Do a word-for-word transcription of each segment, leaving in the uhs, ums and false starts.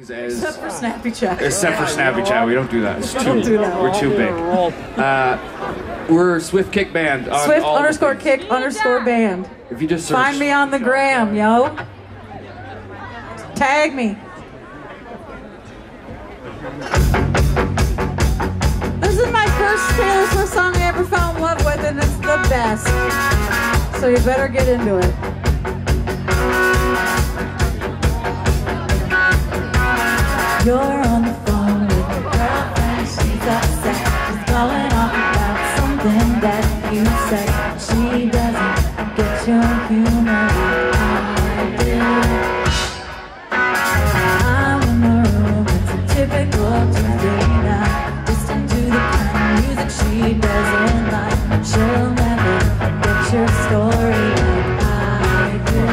As, except for Snappy Chat. Except for Snappy Chat, we don't do that. It's too, do that. We're too big. Uh, we're Swift Kick Band. On Swift all underscore kick underscore band. If you just search, find me on the gram, yo. Tag me. This is my first Taylor Swift song I ever fell in love with, and it's the best. So you better get into it. You're on the phone with your girlfriend, she's upset. She's going off about something that you said. She doesn't get your humor like I do. I'm in the room, it's a typical Tuesday night. Listen to the kind of music she doesn't like. She'll never get your story like I do.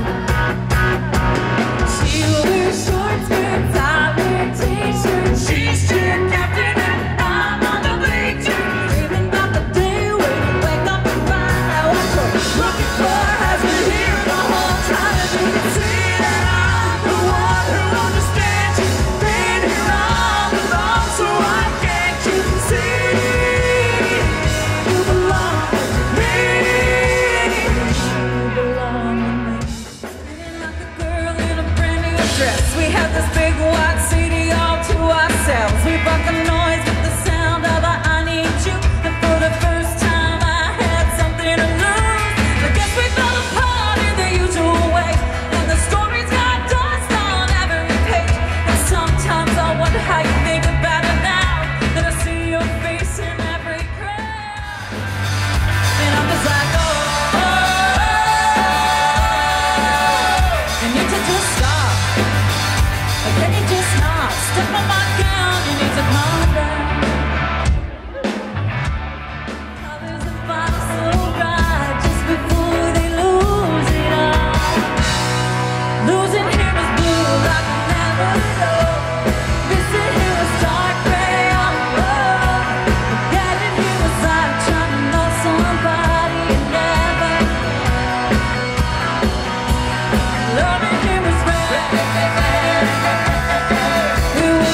She will wear short skirts, I wear t-shirts. She's cheer captain and I'm on the bleachers. Dreaming about the day when you wake up and find out what you're looking for has been here the whole time. And you can see that I'm the one who understands you. Been here all along, so why can't you see you belong with me? You belong with me. Feeling like a girl in a brand new dress. We have this big white C D all to ourselves. We brought the noise with the sound of a I need you. And for the first time I had something to lose. I guess we fell apart in the usual way. And the story's got dust on every page. And sometimes I wonder how you think about it now that I see your face in every crowd. And I'm just like, oh, oh, oh. And you to just stop. But can you just not step on my gown? You need to calm down. Others are fine so bright just before they lose it all. Losing here is blue like I never know. Missing here is dark gray on the road. Getting here was like trying to know somebody you never know. Loving here is red. We were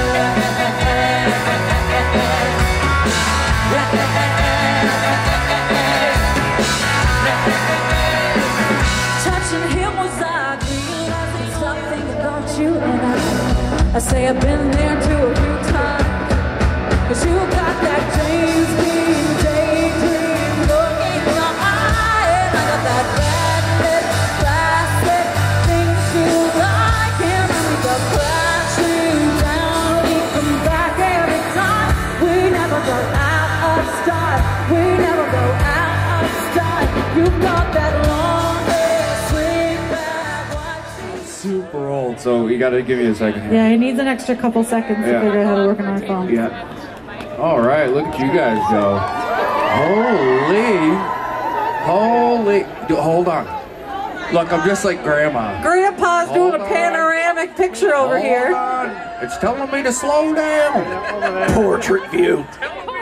touching him was I realizing something about you and I I say I've been there too a few times. Cause you got that James Dean daydream look in your eye. And I got that bad lip, plastic things you like. And we go crashing down, we come back every time. We never go out of style. We never go out of style. You got that long hair, slick back, white teeth. super old, so you gotta give me a second here. Yeah, he needs an extra couple seconds Yeah. to figure out how to work on our phone. Yeah. All right, look at you guys go. Holy, holy. Dude, hold on. Look, I'm just like Grandma. Grandpa's Hold doing a on. panoramic picture over Hold here. on. It's telling me to slow down. Portrait view.